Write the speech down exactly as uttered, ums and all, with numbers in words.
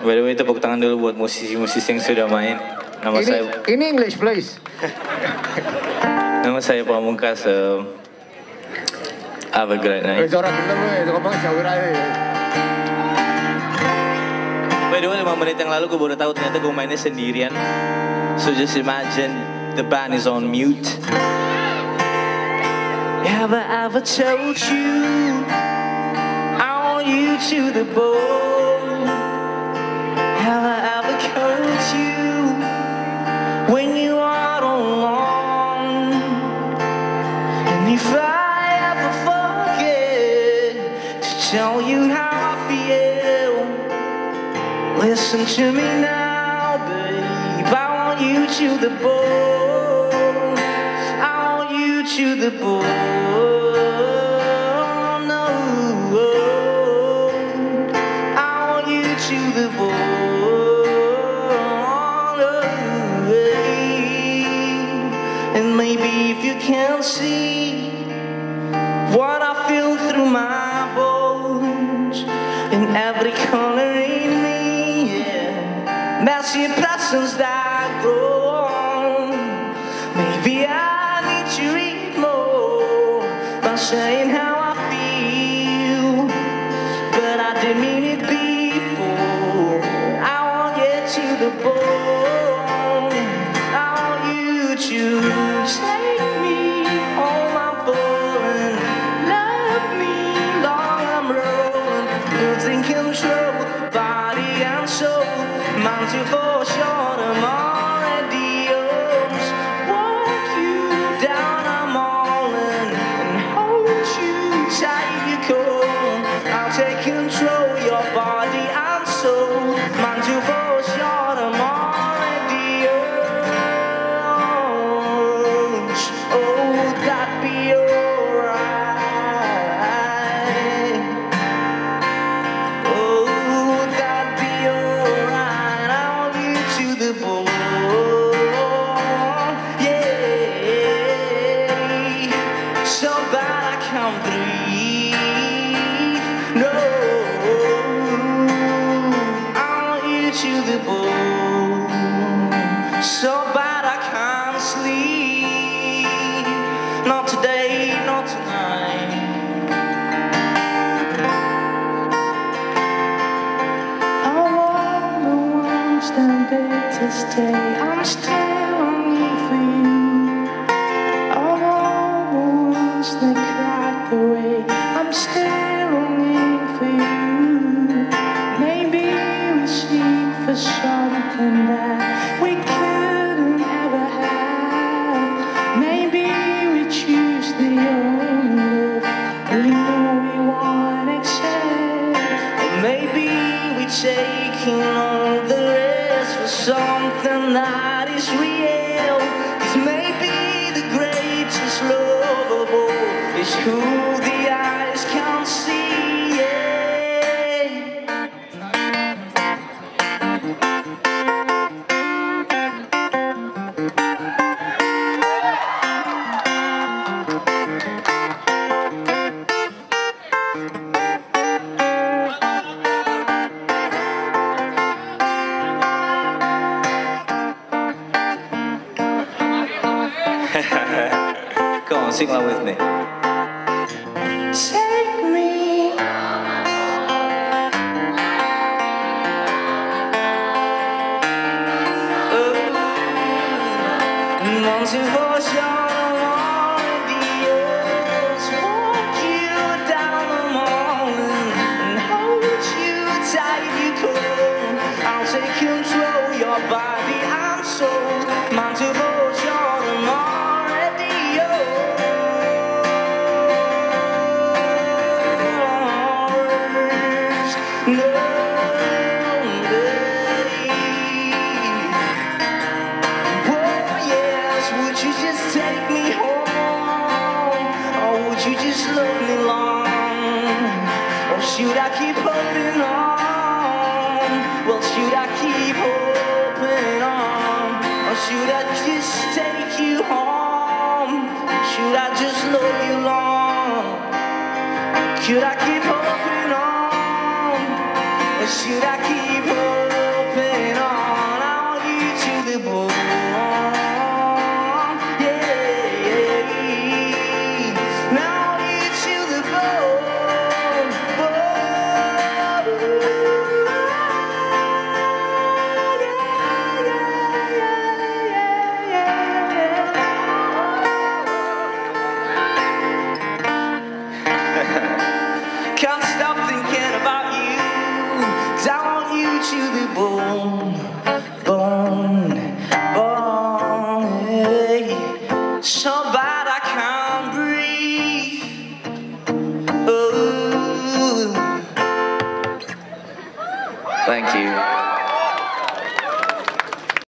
By the way, tepuk tangan dulu buat musisi-musisi yang sudah main. Nama ini, saya... ini English, please. Nama saya Pamungkas. Uh, have a great night. By the way, lima menit yang lalu gue baru tahu ternyata gue mainnya sendirian. So just imagine the band is on mute. Have I ever told you I want you to the bone? Have I ever called you when you are alone? And if I ever forget to tell you how I feel, listen to me now, babe. I want you to the bone. I want you to the bone. No, I want you to the bone. And maybe if you can't see what I feel through my bones, in every corner in me, yeah, that's your presence that grows. Maybe I need to read more by saying how I feel, but I didn't mean it before. I want you to the bone. I want you to take me on my bone, love me long I'm rolling, losing control, body and soul, mind to for sure, I'm already yours. Walk you down, I'm all in, and hold you tight, you cold. I'll take control, your body and soul, mind to for sure, I'm already yours. Oh, would that be alright? Oh, would that be alright? I want you to the bone, yeah. So bad I can't breathe. No, I want you to the bone. So bad I can't sleep. Not today, not tonight. I want the ones that beg to stay. I'm still longing for you. I want the ones that cried the way. I'm still longing for you. Maybe we seek for something that we couldn't ever have. Maybe we choose the only love we know we won't accept. Or maybe we taking all the rest for something that is real. 'Cause maybe the greatest love of all is who the eyes can't see, yeah. Come on, sing along with me. Take me. Oh, once and for sure, I want the yours. Walk you down the morning and hold you tight, you cold. I'll take control, your body and soul. Mind to for sure, I'm already yours. No, baby. Oh yes, would you just take me home? Or would you just love me long? Or should I keep hoping on? Well, should I keep hoping on? Or should I just take you home? Should I just love you long? Should I keep hoping on? Or Should I keep hoping on? I want you to the bone. Yeah, now I want you to the bone. Can't stop thinking about you, 'cause I want you to the bone, bone, bone, hey. So bad I can't breathe. Oh. Thank you.